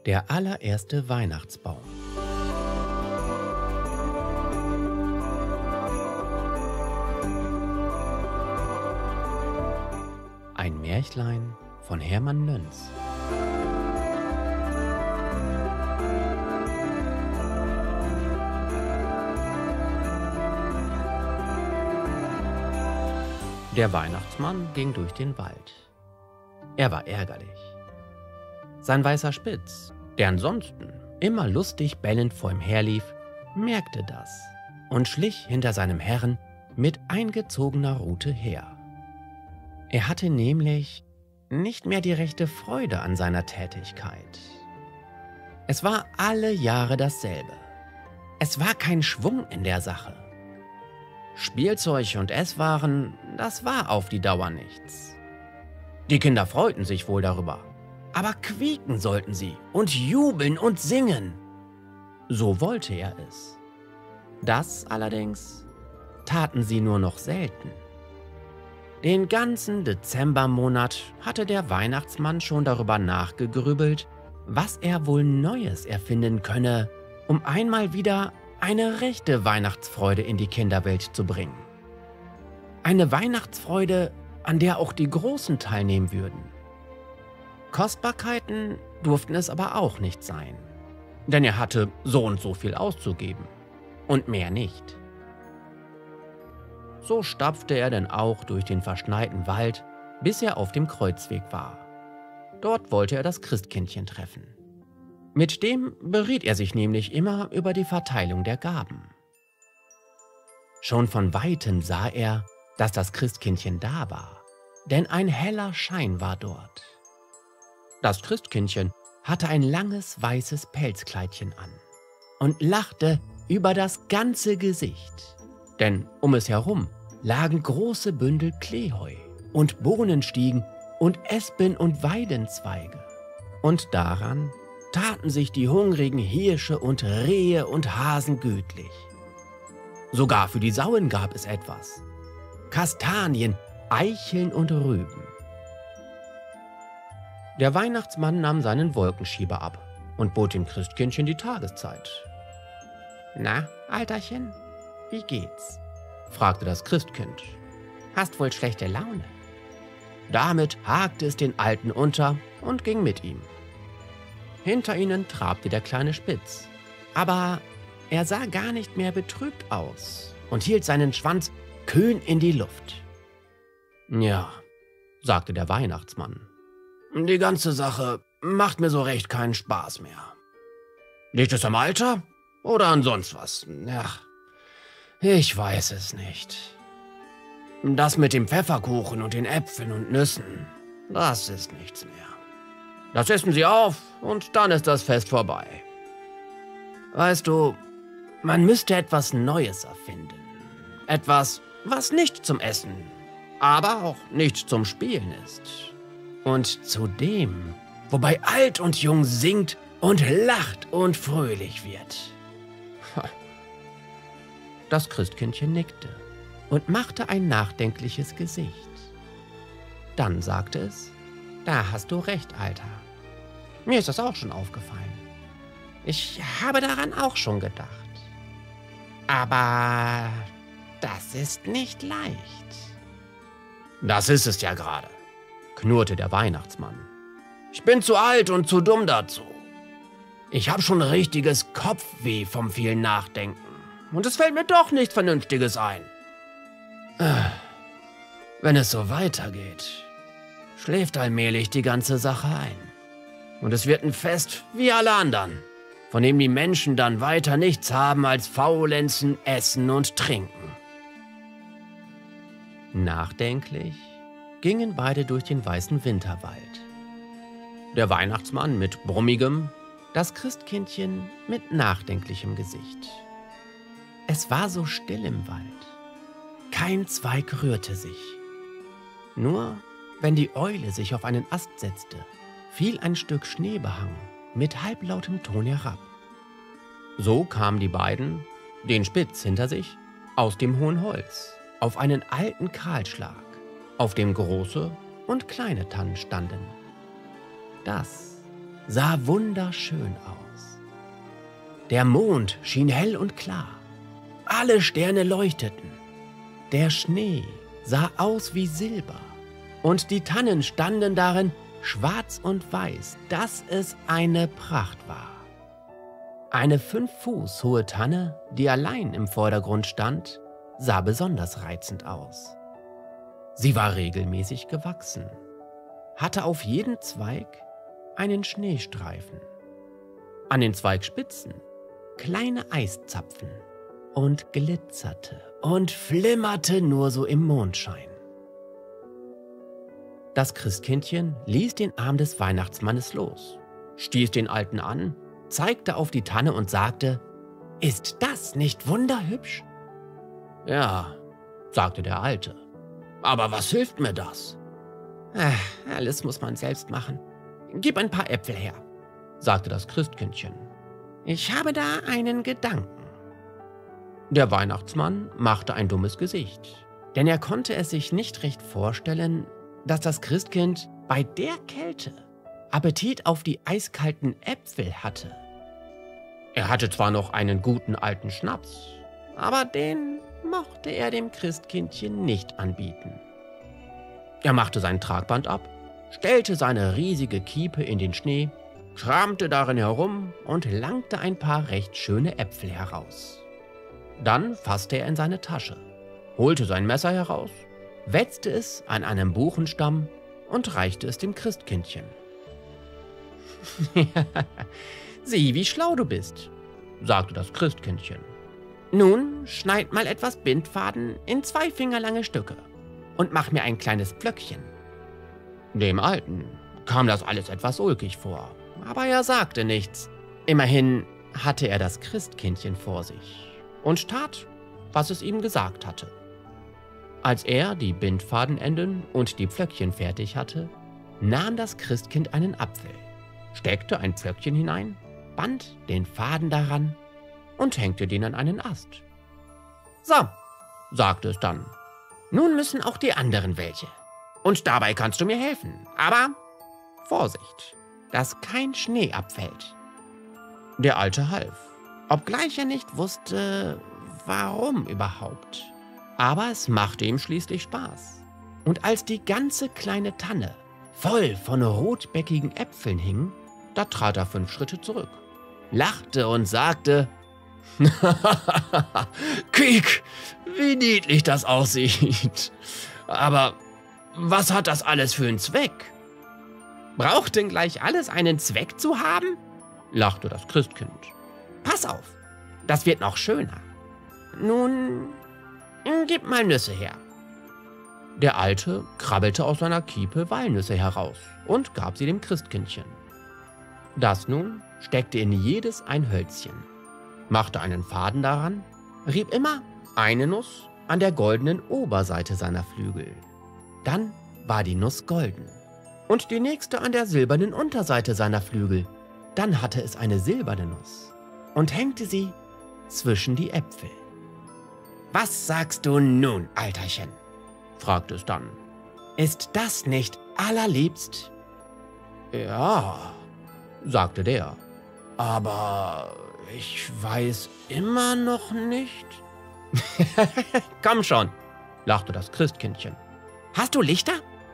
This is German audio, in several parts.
Der allererste Weihnachtsbaum. Ein Märchlein von Hermann Löns. Der Weihnachtsmann ging durch den Wald. Er war ärgerlich. Sein weißer Spitz, der ansonsten immer lustig bellend vor ihm herlief, merkte das und schlich hinter seinem Herrn mit eingezogener Rute her. Er hatte nämlich nicht mehr die rechte Freude an seiner Tätigkeit. Es war alle Jahre dasselbe. Es war kein Schwung in der Sache. Spielzeug und Esswaren, das war auf die Dauer nichts. Die Kinder freuten sich wohl darüber, aber quieken sollten sie und jubeln und singen. So wollte er es. Das allerdings taten sie nur noch selten. Den ganzen Dezembermonat hatte der Weihnachtsmann schon darüber nachgegrübelt, was er wohl Neues erfinden könne, um einmal wieder eine rechte Weihnachtsfreude in die Kinderwelt zu bringen. Eine Weihnachtsfreude, an der auch die Großen teilnehmen würden. Kostbarkeiten durften es aber auch nicht sein, denn er hatte so und so viel auszugeben und mehr nicht. So stapfte er denn auch durch den verschneiten Wald, bis er auf dem Kreuzweg war. Dort wollte er das Christkindchen treffen. Mit dem beriet er sich nämlich immer über die Verteilung der Gaben. Schon von Weitem sah er, dass das Christkindchen da war, denn ein heller Schein war dort. Das Christkindchen hatte ein langes weißes Pelzkleidchen an und lachte über das ganze Gesicht, denn um es herum lagen große Bündel Kleeheu und Bohnenstiegen und Espen- und Weidenzweige. Und daran taten sich die hungrigen Hirsche und Rehe und Hasen gütlich. Sogar für die Sauen gab es etwas: Kastanien, Eicheln und Rüben. Der Weihnachtsmann nahm seinen Wolkenschieber ab und bot dem Christkindchen die Tageszeit. »Na, Alterchen, wie geht's?« fragte das Christkind. »Hast wohl schlechte Laune?« Damit hakte es den Alten unter und ging mit ihm. Hinter ihnen trabte der kleine Spitz, aber er sah gar nicht mehr betrübt aus und hielt seinen Schwanz kühn in die Luft. »Ja«, sagte der Weihnachtsmann, »die ganze Sache macht mir so recht keinen Spaß mehr. Liegt es am Alter oder an sonst was? Ach, ich weiß es nicht. Das mit dem Pfefferkuchen und den Äpfeln und Nüssen, das ist nichts mehr. Das essen sie auf und dann ist das Fest vorbei. Weißt du, man müsste etwas Neues erfinden. Etwas, was nicht zum Essen, aber auch nicht zum Spielen ist. Und zudem, wobei alt und jung singt und lacht und fröhlich wird.« Das Christkindchen nickte und machte ein nachdenkliches Gesicht. Dann sagte es: »Da hast du recht, Alter. Mir ist das auch schon aufgefallen. Ich habe daran auch schon gedacht. Aber das ist nicht leicht.« »Das ist es ja gerade«, knurrte der Weihnachtsmann. »Ich bin zu alt und zu dumm dazu. Ich habe schon richtiges Kopfweh vom vielen Nachdenken. Und es fällt mir doch nichts Vernünftiges ein. Wenn es so weitergeht, schläft allmählich die ganze Sache ein. Und es wird ein Fest wie alle anderen, von dem die Menschen dann weiter nichts haben als Faulenzen, Essen und Trinken.« Nachdenklich gingen beide durch den weißen Winterwald. Der Weihnachtsmann mit brummigem, das Christkindchen mit nachdenklichem Gesicht. Es war so still im Wald. Kein Zweig rührte sich. Nur wenn die Eule sich auf einen Ast setzte, fiel ein Stück Schneebehang mit halblautem Ton herab. So kamen die beiden, den Spitz hinter sich, aus dem hohen Holz, auf einen alten Kahlschlag, auf dem große und kleine Tannen standen. Das sah wunderschön aus. Der Mond schien hell und klar, alle Sterne leuchteten, der Schnee sah aus wie Silber und die Tannen standen darin schwarz und weiß, dass es eine Pracht war. Eine 5 Fuß hohe Tanne, die allein im Vordergrund stand, sah besonders reizend aus. Sie war regelmäßig gewachsen, hatte auf jedem Zweig einen Schneestreifen, an den Zweigspitzen kleine Eiszapfen und glitzerte und flimmerte nur so im Mondschein. Das Christkindchen ließ den Arm des Weihnachtsmannes los, stieß den Alten an, zeigte auf die Tanne und sagte: »Ist das nicht wunderhübsch?« »Ja«, sagte der Alte, »aber was hilft mir das?« »Alles muss man selbst machen. Gib ein paar Äpfel her«, sagte das Christkindchen. »Ich habe da einen Gedanken.« Der Weihnachtsmann machte ein dummes Gesicht, denn er konnte es sich nicht recht vorstellen, dass das Christkind bei der Kälte Appetit auf die eiskalten Äpfel hatte. Er hatte zwar noch einen guten alten Schnaps, aber den mochte er dem Christkindchen nicht anbieten. Er machte sein Tragband ab, stellte seine riesige Kiepe in den Schnee, kramte darin herum und langte ein paar recht schöne Äpfel heraus. Dann fasste er in seine Tasche, holte sein Messer heraus, wetzte es an einem Buchenstamm und reichte es dem Christkindchen. »Sieh, wie schlau du bist«, sagte das Christkindchen. »Nun schneid mal etwas Bindfaden in 2 fingerlange Stücke und mach mir ein kleines Pflöckchen.« Dem Alten kam das alles etwas ulkig vor, aber er sagte nichts. Immerhin hatte er das Christkindchen vor sich und tat, was es ihm gesagt hatte. Als er die Bindfadenenden und die Pflöckchen fertig hatte, nahm das Christkind einen Apfel, steckte ein Pflöckchen hinein, band den Faden daran und hängte den an einen Ast. »So«, sagte es dann, »nun müssen auch die anderen welche. Und dabei kannst du mir helfen. Aber Vorsicht, dass kein Schnee abfällt.« Der Alte half, obgleich er nicht wusste, warum überhaupt. Aber es machte ihm schließlich Spaß. Und als die ganze kleine Tanne voll von rotbäckigen Äpfeln hing, da trat er 5 Schritte zurück, lachte und sagte: »Kiek, wie niedlich das aussieht. Aber was hat das alles für einen Zweck?« »Braucht denn gleich alles einen Zweck zu haben?«, lachte das Christkind. »Pass auf, das wird noch schöner. Nun, gib mal Nüsse her.« Der Alte krabbelte aus seiner Kiepe Walnüsse heraus und gab sie dem Christkindchen. Das nun steckte in jedes ein Hölzchen, machte einen Faden daran, rieb immer eine Nuss an der goldenen Oberseite seiner Flügel. Dann war die Nuss golden und die nächste an der silbernen Unterseite seiner Flügel. Dann hatte es eine silberne Nuss und hängte sie zwischen die Äpfel. »Was sagst du nun, Alterchen?«, fragte es dann. »Ist das nicht allerliebst?« »Ja«, sagte der, »aber ich weiß immer noch nicht.« »Komm schon«, lachte das Christkindchen. »Hast du Lichter?«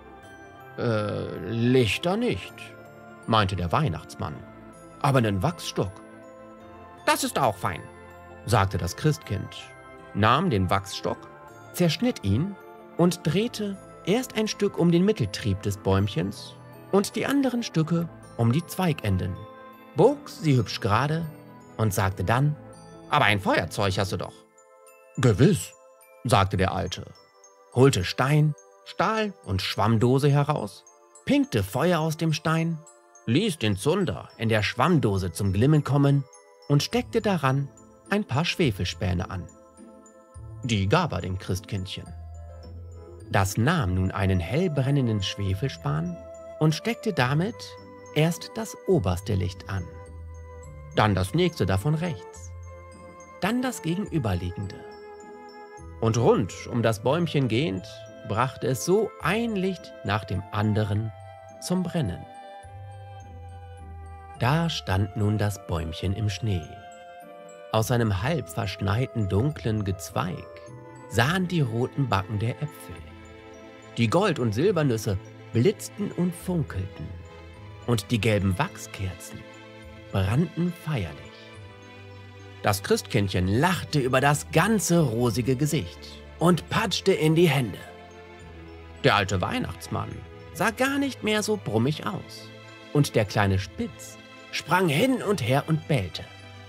Lichter nicht«, meinte der Weihnachtsmann, »aber einen Wachsstock.« »Das ist auch fein«, sagte das Christkind, nahm den Wachsstock, zerschnitt ihn und drehte erst ein Stück um den Mitteltrieb des Bäumchens und die anderen Stücke um die Zweigenden, bog sie hübsch gerade und sagte dann: »Aber ein Feuerzeug hast du doch.« »Gewiss«, sagte der Alte, holte Stein, Stahl und Schwammdose heraus, pinkte Feuer aus dem Stein, ließ den Zunder in der Schwammdose zum Glimmen kommen und steckte daran ein paar Schwefelspäne an. Die gab er dem Christkindchen. Das nahm nun einen hellbrennenden Schwefelspan und steckte damit erst das oberste Licht an, dann das nächste davon rechts, dann das gegenüberliegende. Und rund um das Bäumchen gehend, brachte es so ein Licht nach dem anderen zum Brennen. Da stand nun das Bäumchen im Schnee. Aus seinem halb verschneiten dunklen Gezweig sahen die roten Backen der Äpfel. Die Gold- und Silbernüsse blitzten und funkelten, und die gelben Wachskerzen brannten feierlich. Das Christkindchen lachte über das ganze rosige Gesicht und patschte in die Hände. Der alte Weihnachtsmann sah gar nicht mehr so brummig aus, und der kleine Spitz sprang hin und her und bellte.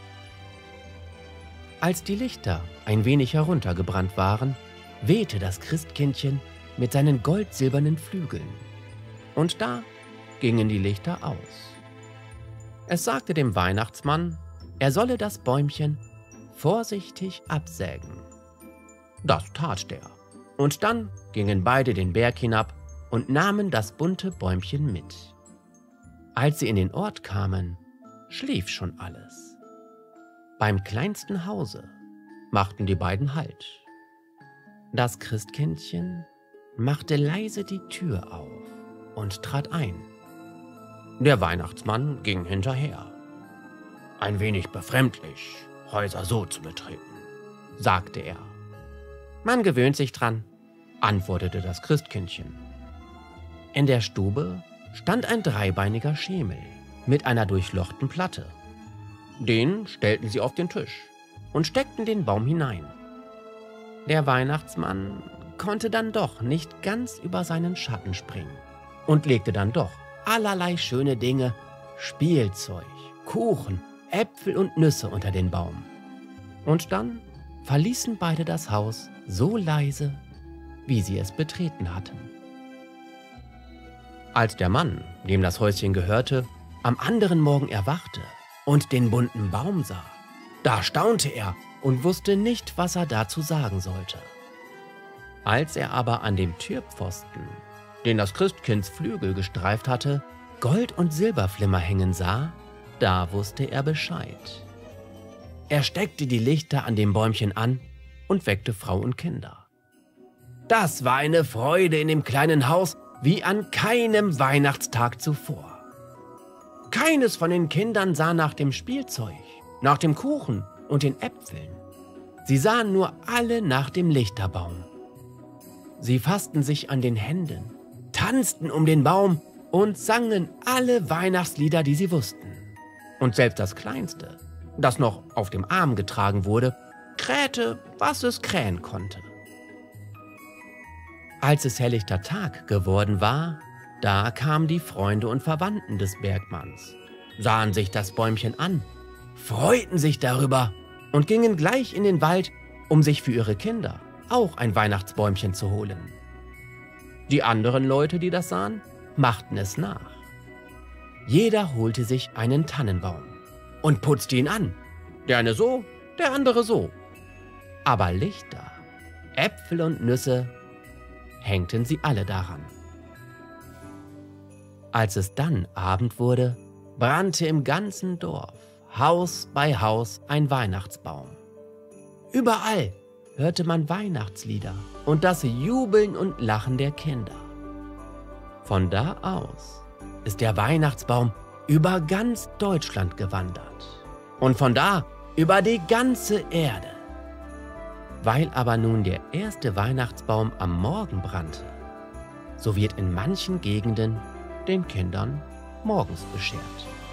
Als die Lichter ein wenig heruntergebrannt waren, wehte das Christkindchen mit seinen goldsilbernen Flügeln. Und da gingen die Lichter aus. Es sagte dem Weihnachtsmann, er solle das Bäumchen vorsichtig absägen. Das tat der. Und dann gingen beide den Berg hinab und nahmen das bunte Bäumchen mit. Als sie in den Ort kamen, schlief schon alles. Beim kleinsten Hause machten die beiden Halt. Das Christkindchen machte leise die Tür auf und trat ein. Der Weihnachtsmann ging hinterher. »Ein wenig befremdlich, Häuser so zu betreten«, sagte er. »Man gewöhnt sich dran«, antwortete das Christkindchen. In der Stube stand ein dreibeiniger Schemel mit einer durchlochten Platte. Den stellten sie auf den Tisch und steckten den Baum hinein. Der Weihnachtsmann konnte dann doch nicht ganz über seinen Schatten springen und legte dann doch allerlei schöne Dinge, Spielzeug, Kuchen, Äpfel und Nüsse unter den Baum. Und dann verließen beide das Haus so leise, wie sie es betreten hatten. Als der Mann, dem das Häuschen gehörte, am anderen Morgen erwachte und den bunten Baum sah, da staunte er und wusste nicht, was er dazu sagen sollte. Als er aber an dem Türpfosten, den das Christkinds Flügel gestreift hatte, Gold- und Silberflimmer hängen sah, da wusste er Bescheid. Er steckte die Lichter an dem Bäumchen an und weckte Frau und Kinder. Das war eine Freude in dem kleinen Haus wie an keinem Weihnachtstag zuvor. Keines von den Kindern sah nach dem Spielzeug, nach dem Kuchen und den Äpfeln. Sie sahen nur alle nach dem Lichterbaum. Sie fassten sich an den Händen, tanzten um den Baum und sangen alle Weihnachtslieder, die sie wussten. Und selbst das Kleinste, das noch auf dem Arm getragen wurde, krähte, was es krähen konnte. Als es helllichter Tag geworden war, da kamen die Freunde und Verwandten des Bergmanns, sahen sich das Bäumchen an, freuten sich darüber und gingen gleich in den Wald, um sich für ihre Kinder auch ein Weihnachtsbäumchen zu holen. Die anderen Leute, die das sahen, machten es nach. Jeder holte sich einen Tannenbaum und putzte ihn an. Der eine so, der andere so. Aber Lichter, Äpfel und Nüsse hängten sie alle daran. Als es dann Abend wurde, brannte im ganzen Dorf, Haus bei Haus, ein Weihnachtsbaum. Überall hörte man Weihnachtslieder und das Jubeln und Lachen der Kinder. Von da aus ist der Weihnachtsbaum über ganz Deutschland gewandert und von da über die ganze Erde. Weil aber nun der erste Weihnachtsbaum am Morgen brannte, so wird in manchen Gegenden den Kindern morgens beschert.